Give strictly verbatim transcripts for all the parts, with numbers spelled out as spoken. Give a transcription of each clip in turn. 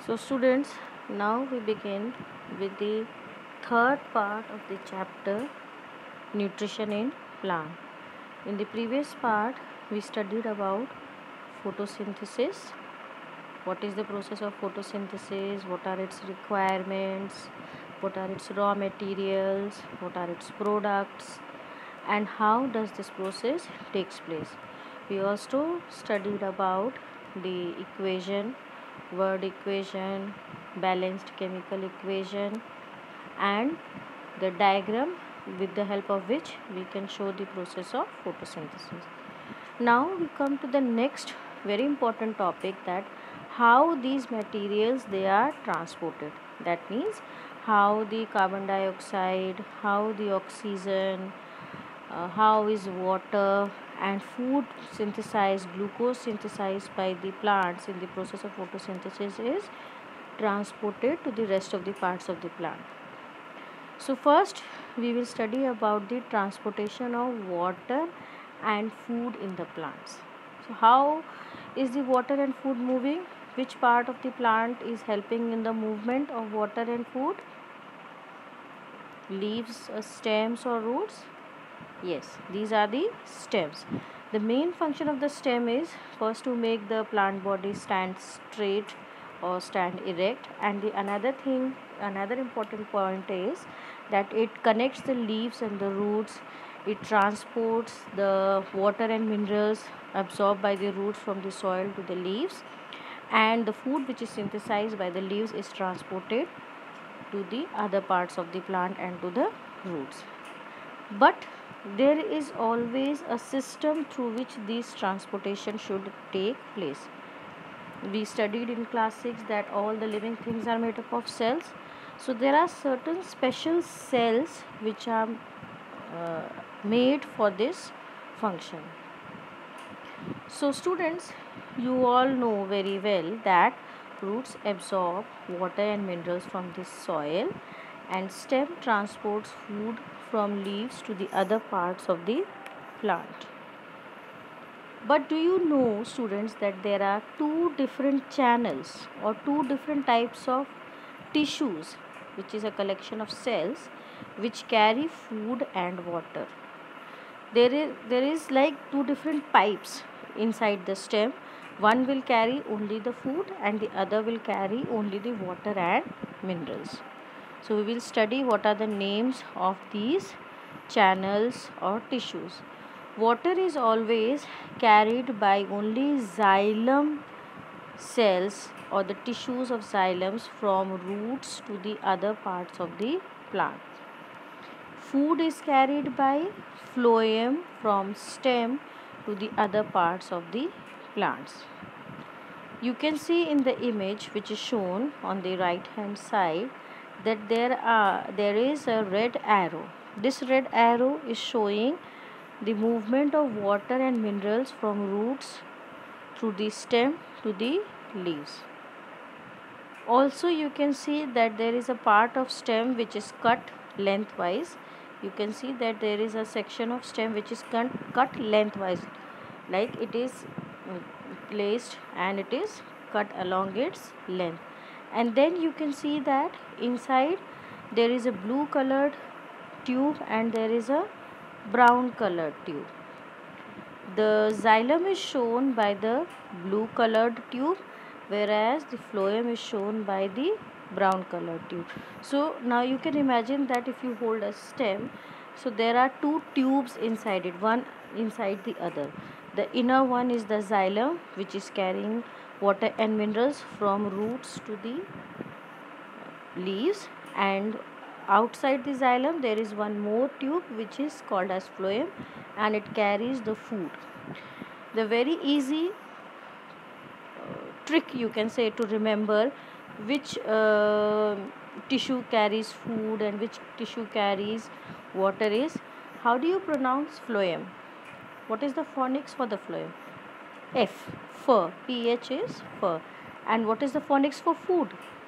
So, students, now we begin with the third part of the chapter Nutrition in Plant. In the previous part, we studied about photosynthesis. What is the process of photosynthesis? What are its requirements? What are its raw materials? What are its products? And how does this process takes place? We also studied about the equation, word equation, balanced chemical equation, and the diagram with the help of which we can show the process of photosynthesis. Now we come to the next very important topic, that how these materials they are transported. That means how the carbon dioxide, how the oxygen, uh, how is water and food synthesized, glucose synthesized by the plants in the process of photosynthesis is transported to the rest of the parts of the plant. So first we will study about the transportation of water and food in the plants. So how is the water and food moving? Which part of the plant is helping in the movement of water and food? Leaves, uh, stems or roots? Yes, these are the stems. The main function of the stem is first to make the plant body stand straight or stand erect, and the another thing, another important point is that it connects the leaves and the roots. It transports the water and minerals absorbed by the roots from the soil to the leaves, and the food which is synthesized by the leaves is transported to the other parts of the plant and to the roots. But there is always a system through which this transportation should take place. We studied in class six that all the living things are made up of cells. So there are certain special cells which are uh, made for this function. So students, you all know very well that roots absorb water and minerals from the soil, and stem transports food from leaves to the other parts of the plant. But do you know, students, that there are two different channels or two different types of tissues, which is a collection of cells which carry food and water. There is there is like two different pipes inside the stem. One will carry only the food and the other will carry only the water and minerals. So we will study what are the names of these channels or tissues. Water is always carried by only xylem cells or the tissues of xylems from roots to the other parts of the plant. Food is carried by phloem from stem to the other parts of the plants. You can see in the image which is shown on the right hand side that there are there is a red arrow. This red arrow is showing the movement of water and minerals from roots through the stem to the leaves. Also you can see that there is a part of stem which is cut lengthwise. You can see that there is a section of stem which is cut, cut lengthwise, like it is placed and it is cut along its length. And then you can see that inside there is a blue colored tube and there is a brown colored tube. The xylem is shown by the blue colored tube, whereas the phloem is shown by the brown colored tube. So now you can imagine that if you hold a stem, so there are two tubes inside it, one inside the other. The inner one is the xylem, which is carrying water and minerals from roots to the leaves, and outside the xylem there is one more tube which is called as phloem, and it carries the food. The very easy uh, trick, you can say, to remember which uh, tissue carries food and which tissue carries water is, how do you pronounce phloem? What is the phonics for the phloem? F. Fur. Ph is fur. And what is the phonics for food?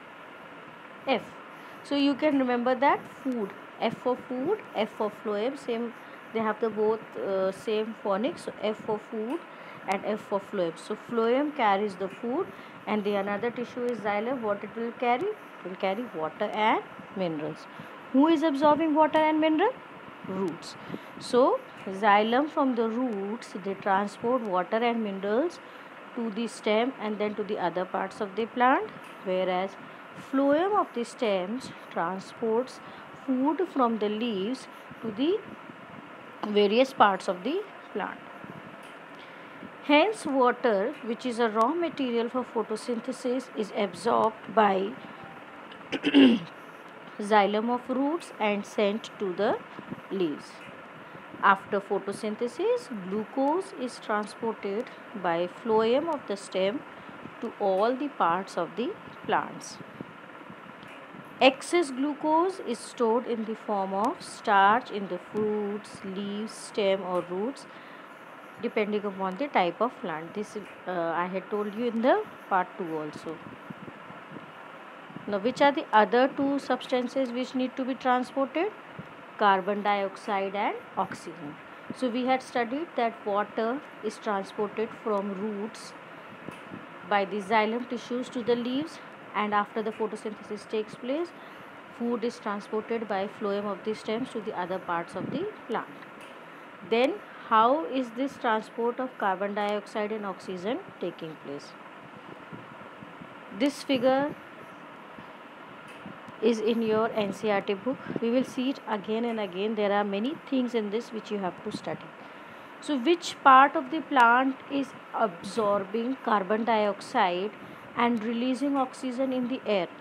F. So you can remember that food. F for food, F for phloem, same, they have the both uh, same phonics. So F for food and F for phloem. So phloem carries the food, and the another tissue is xylem. What it will carry? It will carry water and minerals. Who is absorbing water and mineral? Roots. So xylem from the roots, they transport water and minerals to the stem and then to the other parts of the plant, whereas phloem of the stems transports food from the leaves to the various parts of the plant. Hence, water, which is a raw material for photosynthesis, is absorbed by xylem of roots and sent to the leaves. After photosynthesis, glucose is transported by phloem of the stem to all the parts of the plants. Excess glucose is stored in the form of starch in the fruits, leaves, stem or roots, depending upon the type of plant. This uh, I had told you in the part two also. Now, which are the other two substances which need to be transported? Carbon dioxide and oxygen. So we had studied that water is transported from roots by the xylem tissues to the leaves, and after the photosynthesis takes place, food is transported by phloem of the stems to the other parts of the plant. Then how is this transport of carbon dioxide and oxygen taking place? This figure is in your N C E R T book. We will see it again and again. There are many things in this which you have to study. So which part of the plant is absorbing carbon dioxide and releasing oxygen in the air?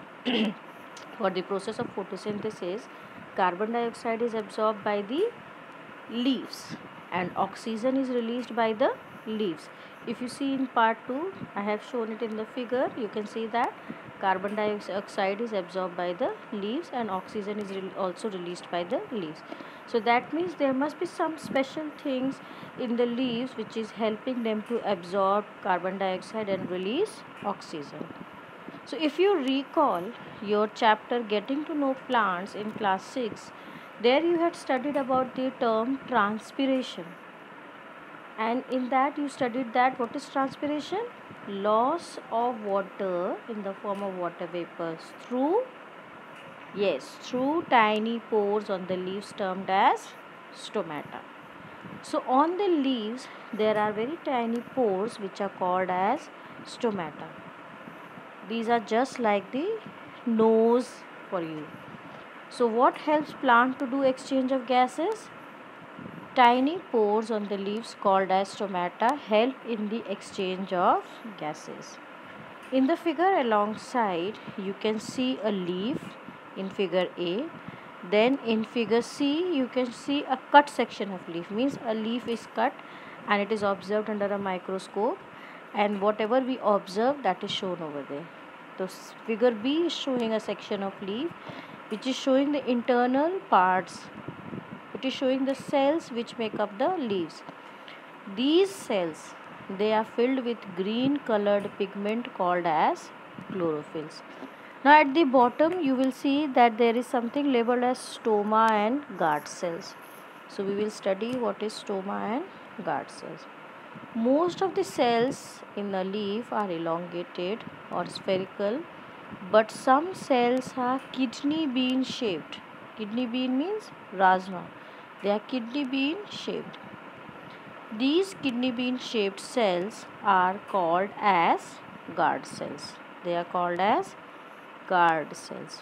For the process of photosynthesis, carbon dioxide is absorbed by the leaves and oxygen is released by the leaves. If you see in part two, I have shown it in the figure. You can see that carbon dioxide is absorbed by the leaves and oxygen is re also released by the leaves. So that means there must be some special things in the leaves which is helping them to absorb carbon dioxide and release oxygen. So if you recall your chapter Getting to Know Plants in class six, there you had studied about the term transpiration, and in that you studied that what is transpiration? Loss of water in the form of water vapors through, yes, through tiny pores on the leaves termed as stomata. So on the leaves there are very tiny pores which are called as stomata. These are just like the nose for you. So what helps plant to do exchange of gases? Tiny pores on the leaves called as stomata help in the exchange of gases. In the figure alongside, you can see a leaf in figure A. Then in figure C, you can see a cut section of leaf. Means a leaf is cut and it is observed under a microscope, and whatever we observe, that is shown over there. So figure B is showing a section of leaf which is showing the internal parts. It is showing the cells which make up the leaves. These cells, they are filled with green colored pigment called as chlorophylls. Now at the bottom you will see that there is something labeled as stoma and guard cells. So we will study what is stoma and guard cells. Most of the cells in a leaf are elongated or spherical, but some cells are kidney bean shaped. Kidney bean means rajma. They are kidney bean shaped. These kidney bean shaped cells are called as guard cells. They are called as guard cells.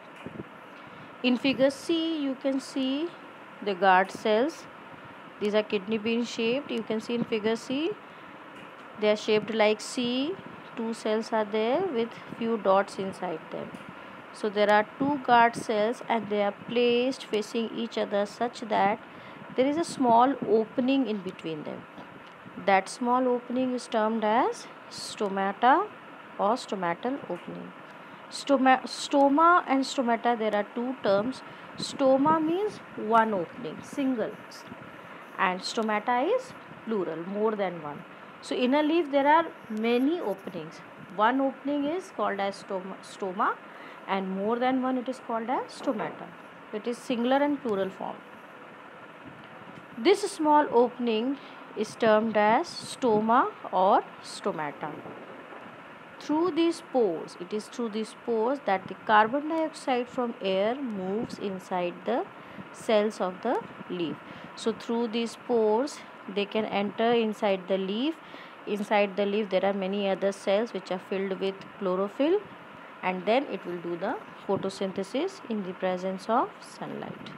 In figure C, you can see the guard cells. These are kidney bean shaped. You can see in figure C, they are shaped like C. Two cells are there with few dots inside them. So there are two guard cells and they are placed facing each other such that there is a small opening in between them. That small opening is termed as stomata or stomatal opening. Stoma, stoma and stomata, there are two terms. Stoma means one opening, single, and stomata is plural, more than one. So in a leaf there are many openings. One opening is called as stoma, stoma and more than one it is called as stomata. It is singular and plural form. This small opening is termed as stoma or stomata. Through these pores, it is through these pores that the carbon dioxide from air moves inside the cells of the leaf. So through these pores, they can enter inside the leaf. Inside the leaf, there are many other cells which are filled with chlorophyll, and then it will do the photosynthesis in the presence of sunlight.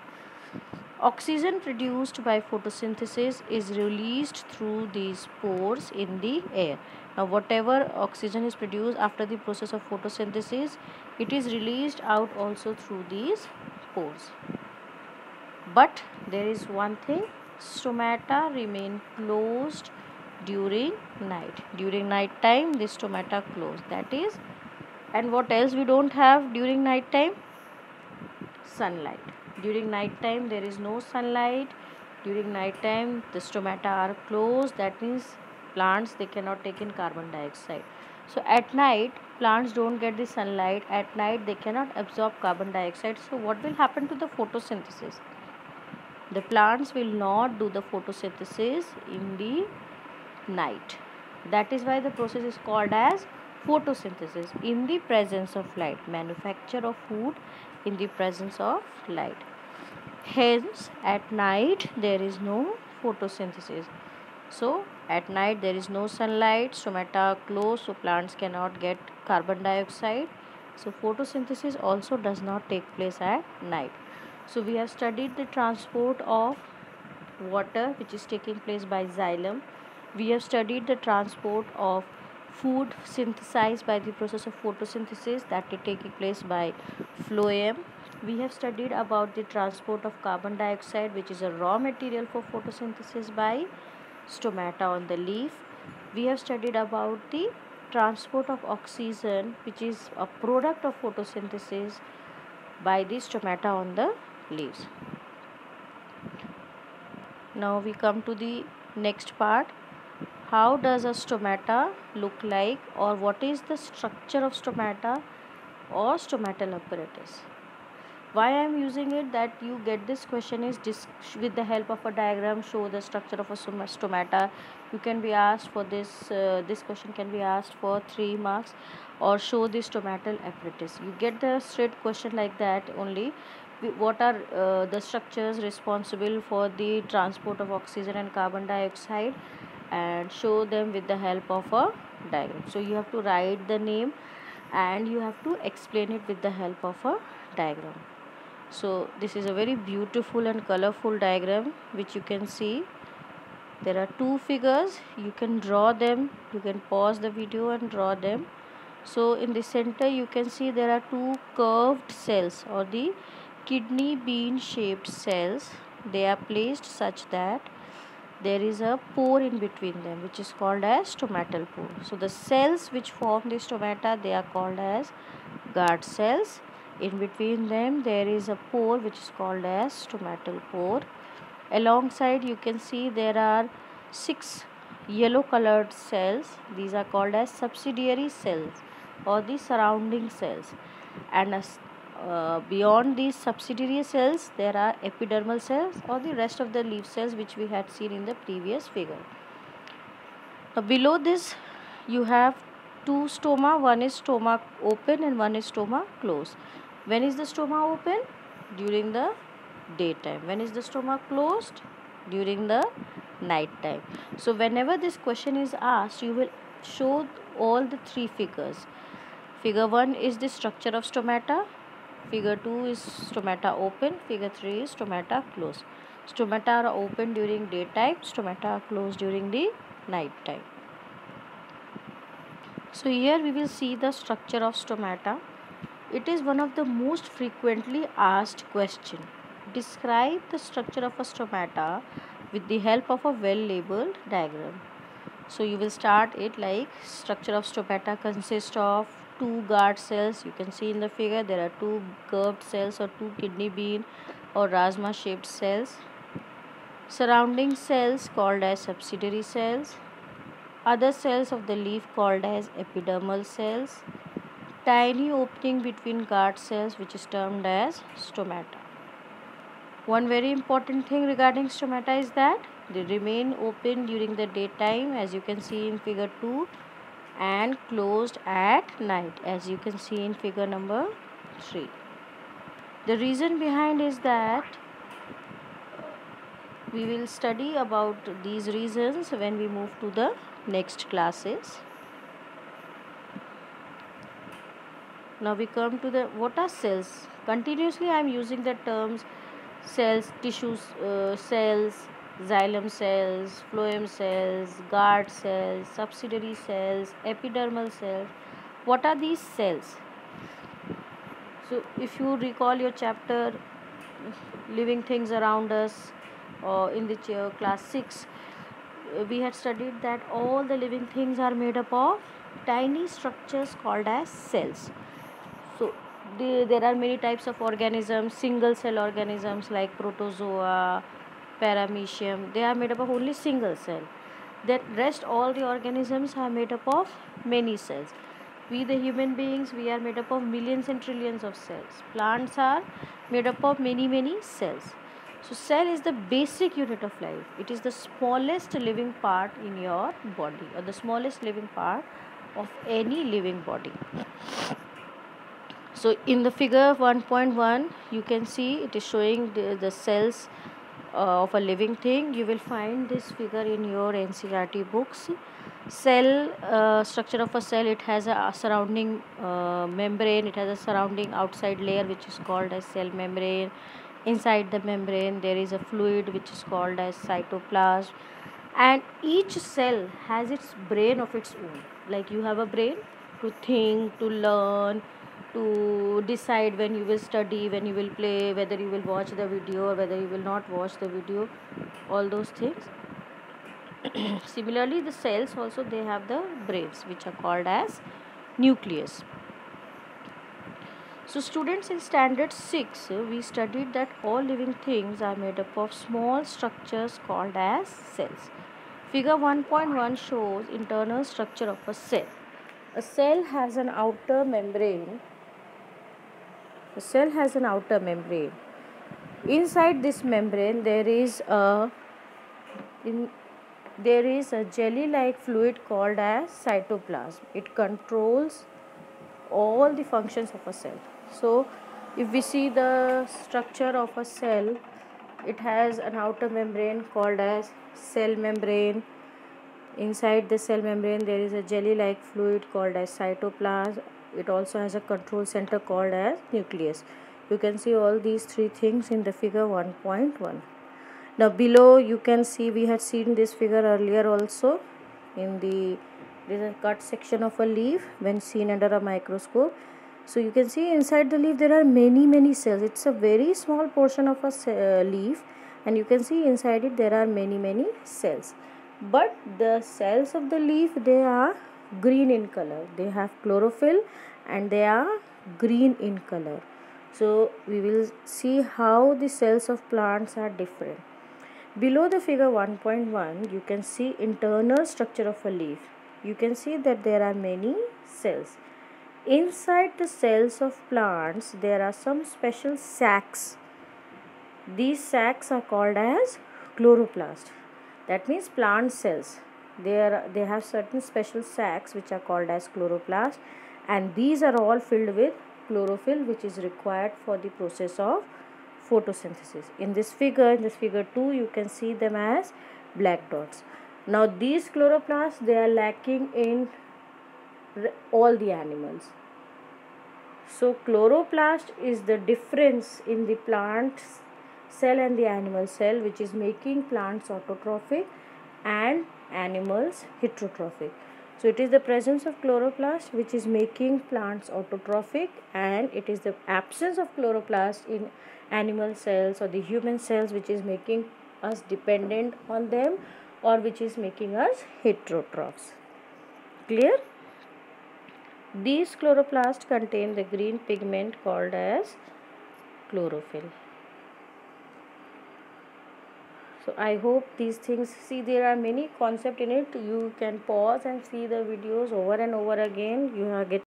Oxygen produced by photosynthesis is released through these pores in the air. Now, whatever oxygen is produced after the process of photosynthesis, it is released out also through these pores. But there is one thing, stomata remain closed during night. During night time, the stomata close. That is, and what else we don't have during night time? Sunlight. During night time, there is no sunlight. During night time, the stomata are closed. That means plants, they cannot take in carbon dioxide. So at night, plants don't get the sunlight. At night, they cannot absorb carbon dioxide. So what will happen to the photosynthesis? The plants will not do the photosynthesis in the night. That is why the process is called as photosynthesis in the presence of light. Manufacture of food in the presence of light. Hence, at night there is no photosynthesis. So, at night there is no sunlight, stomata are closed, so plants cannot get carbon dioxide. So, photosynthesis also does not take place at night. So, we have studied the transport of water which is taking place by xylem. We have studied the transport of food synthesized by the process of photosynthesis, that is taking place by phloem. We have studied about the transport of carbon dioxide, which is a raw material for photosynthesis, by stomata on the leaf. We have studied about the transport of oxygen, which is a product of photosynthesis, by the stomata on the leaves. Now we come to the next part. How does a stomata look like, or what is the structure of stomata or stomatal apparatus? Why I am using it, that you get this question is with the help of a diagram, show the structure of a stomata. You can be asked for this, uh, this question can be asked for three marks, or show the stomatal apparatus. You get the straight question like that only. What are uh, the structures responsible for the transport of oxygen and carbon dioxide, and show them with the help of a diagram. So you have to write the name and you have to explain it with the help of a diagram. So this is a very beautiful and colorful diagram which you can see. There are two figures, you can draw them, you can pause the video and draw them. So in the center you can see there are two curved cells, or the kidney bean shaped cells. They are placed such that there is a pore in between them, which is called as stomatal pore. So the cells which form the stomata, they are called as guard cells. In between them there is a pore which is called as stomatal pore. Alongside you can see there are six yellow colored cells. These are called as subsidiary cells, or the surrounding cells. And as Uh, beyond these subsidiary cells, there are epidermal cells, or the rest of the leaf cells, which we had seen in the previous figure. Now, below this, you have two stoma. One is stoma open and one is stoma closed. When is the stoma open? During the daytime. When is the stoma closed? During the night time. So, whenever this question is asked, you will show all the three figures. Figure one is the structure of stomata. Figure two is stomata open. Figure three is stomata closed. Stomata are open during daytime. Stomata are closed during the night time. So here we will see the structure of stomata. It is one of the most frequently asked question. Describe the structure of a stomata with the help of a well labeled diagram. So you will start it like, structure of stomata consists of two guard cells. You can see in the figure there are two curved cells, or two kidney bean or rajma shaped cells. Surrounding cells called as subsidiary cells. Other cells of the leaf called as epidermal cells. Tiny opening between guard cells which is termed as stomata. One very important thing regarding stomata is that They remain open during the daytime, as you can see in figure two, and closed at night, as you can see in figure number three. The reason behind is that we will study about these reasons when we move to the next classes. Now we come to the what are cells. Continuously I am using the terms cells, tissues, uh, cells, xylem cells, phloem cells, guard cells, subsidiary cells, epidermal cells. What are these cells? So if you recall your chapter living things around us, or in the uh, class six, uh, we had studied that all the living things are made up of tiny structures called as cells. So the, there are many types of organisms, single cell organisms like protozoa, paramecium. They are made up of only single cell. The rest all the organisms are made up of many cells. We the human beings, we are made up of millions and trillions of cells. Plants are made up of many many cells. So cell is the basic unit of life. It is the smallest living part in your body, or the smallest living part of any living body. So in the figure one point one, you can see it is showing the, the cells uh, of a living thing. You will find this figure in your N C E R T books. Cell, uh, structure of a cell, it has a surrounding uh, membrane, it has a surrounding outside layer which is called as cell membrane. Inside the membrane there is a fluid which is called as cytoplasm, and each cell has its brain of its own. Like you have a brain to think, to learn, to decide when you will study, when you will play, whether you will watch the video or whether you will not watch the video, all those things. Similarly, the cells also, they have the brains which are called as nucleus. So students, in standard six, we studied that all living things are made up of small structures called as cells. Figure one point one shows internal structure of a cell. A cell has an outer membrane. A cell has an outer membrane. Inside this membrane there is a in, there is a jelly-like fluid called as cytoplasm. It controls all the functions of a cell. So if we see the structure of a cell, it has an outer membrane called as cell membrane. Inside the cell membrane there is a jelly-like fluid called as cytoplasm. It also has a control center called as nucleus. You can see all these three things in the figure one point one. Now below you can see, we had seen this figure earlier also. In the there is a cut section of a leaf when seen under a microscope. So you can see inside the leaf there are many many cells. It's a very small portion of a uh, leaf, and you can see inside it there are many many cells. But the cells of the leaf, they are green in color. They have chlorophyll and they are green in color. So we will see how the cells of plants are different. Below the figure one point one, you can see internal structure of a leaf. You can see that there are many cells. Inside the cells of plants, there are some special sacs. These sacs are called as chloroplast. That means plant cells. They are, they have certain special sacs which are called as chloroplast, and these are all filled with chlorophyll, which is required for the process of photosynthesis. In this figure, in this figure two, you can see them as black dots. Now these chloroplasts, they are lacking in all the animals. So chloroplast is the difference in the plant cell and the animal cell, which is making plants autotrophic and animals heterotrophic. So it is the presence of chloroplast which is making plants autotrophic, and it is the absence of chloroplast in animal cells or the human cells which is making us dependent on them, or which is making us heterotrophs. Clear? These chloroplasts contain the green pigment called as chlorophyll. So I hope these things, see there are many concepts in it. You can pause and see the videos over and over again. You are getting